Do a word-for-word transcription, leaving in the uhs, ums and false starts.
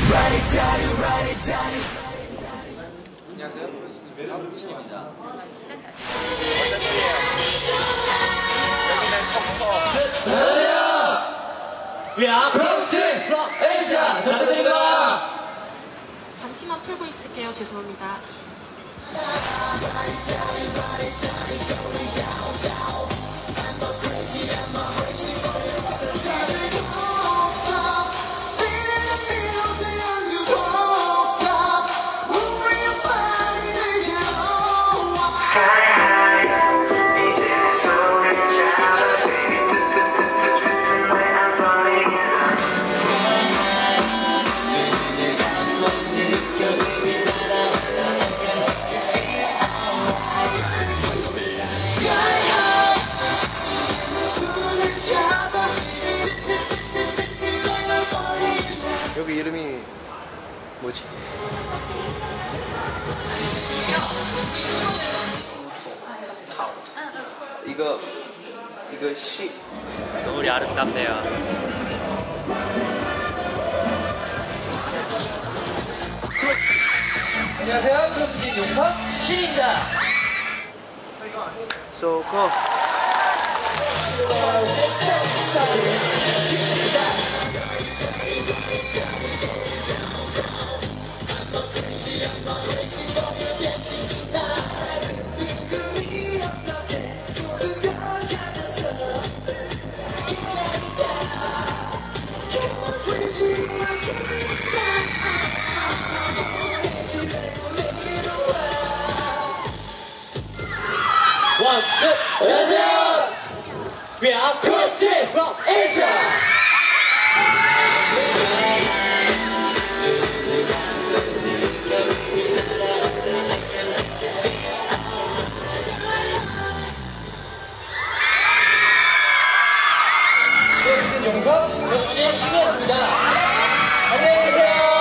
안녕하세요. 크로스님입니다. 여기는 석초. 안녕하세요. We are 크로스 from Asia. 잘 부탁드립니다. 잠시만 풀고 있을게요. 죄송합니다. 여기 이름이 뭐지? 이거 이거 시 노을이 아름답네요. 안녕하세요. 크로스팀 용석 신입니다. So go. One, two. 안녕하세요. We are 크로스 from Asia. 크로스팀 용석, 크로스팀 신이었습니다. 안녕히 계세요.